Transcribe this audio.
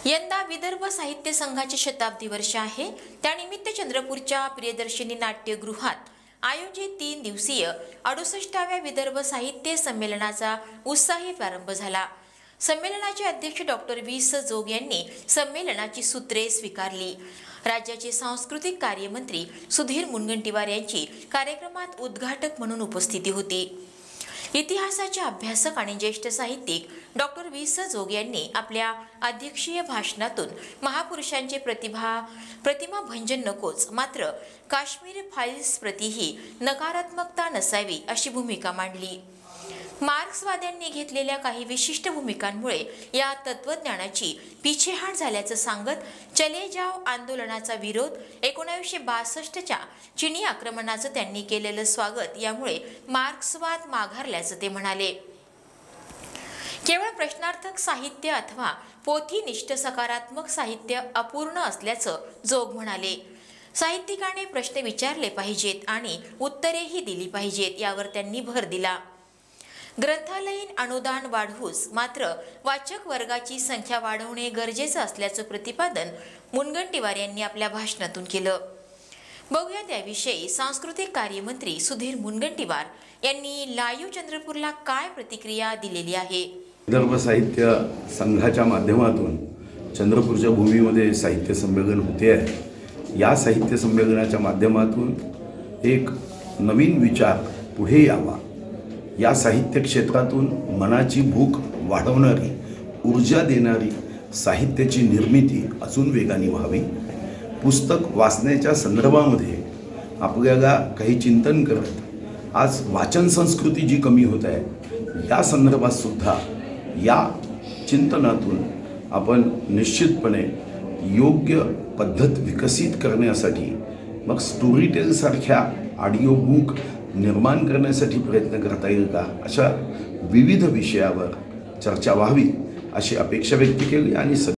यंदा विदर्भ साहित्य संघाचे शताब्दी वर्ष आहे। त्यानिमित्त चंद्रपूरच्या प्रियदर्शिनी नाट्यगृहात आयोजित 3 दिवसीय 68व्या विदर्भ साहित्य संमेलनाचा उत्साही प्रारंभ झाला। संमेलनाचे अध्यक्ष डॉक्टर वी.स. जोग यांनी संमेलनाची सूत्रे स्वीकारली। राज्याचे सांस्कृतिक कार्यमंत्री सुधीर मुनगंटीवार यांची कार्यक्रमात उद्घाटक म्हणून उपस्थिती होती। इतिहासाचे अभ्यासक आणि ज्येष्ठ साहित्यिक डॉक्टर वी.स. जोग यांनी आपल्या अध्यक्षीय भाषणातून महापुरुषांचे प्रतिमा भंजन नकोच, मात्र काश्मीर फाईल्स प्रतीही नकारात्मकता नसावी अशी भूमिका मांडली। मार्क्सवाद्यांनी घेतलेल्या काही विशिष्ट भूमिकांमुळे या तत्वज्ञानाची पिछेहाट झाल्याचं सांगत चले जाओ आंदोलनाचा विरोध, 1962च्या चीनी आक्रमणाचं त्यांनी केलेलं स्वागत यामुळे मार्क्सवाद माघारल्याचं ते म्हणाले। केवळ प्रश्नार्थक साहित्य अथवा पोथीनिष्ठ सकारात्मक साहित्य अपूर्ण असल्याचं जोग म्हणाले। साहित्यिकाने प्रश्न विचारले पाहिजेत आणि उत्तरेही दिली पाहिजेत यावर त्यांनी भर दिला। ग्रंथालयीन अनुदान वाढवूच, मात्र वाचक वर्गाची संख्या वाढवणे गरजेचं असल्याचं प्रतिपादन मुनगंटीवार यांनी आपल्या भाषणातून केलं। बघूया त्याविषयी सांस्कृतिक कार्यमंत्री सुधीर मुनगंटीवार यांनी लाईव्ह चंद्रपूरला काय प्रतिक्रिया दिलेली आहे। विदर्भ साहित्य संघाच्या माध्यमातून चंद्रपूरच्या भूमीमध्ये साहित्य संमेलन होते आहे। या साहित्य संमेलनाच्या माध्यमातून एक नवीन विचार पुढे यावा, या साहित्य क्षेत्रातून मनाची भूक वाढवणारी, ऊर्जा देणारी साहित्याची निर्मिती अजून वेगाने व्हावी। पुस्तक वाचण्याच्या संदर्भामध्ये आपल्याला काही चिंतन करत आज वाचन संस्कृती जी कमी होत आहे, या संदर्भात सुद्धा या चिंतनातून आपण निश्चितपणे योग्य पद्धत विकसित करण्यासाठी मग स्टोरीटेल सारख्या ऑडिओ बुक निर्माण करण्यासाठी प्रयत्न करता येईल का, अशा विविध विषयावर चर्चा व्हावी अशी अपेक्षा व्यक्त केली। आणि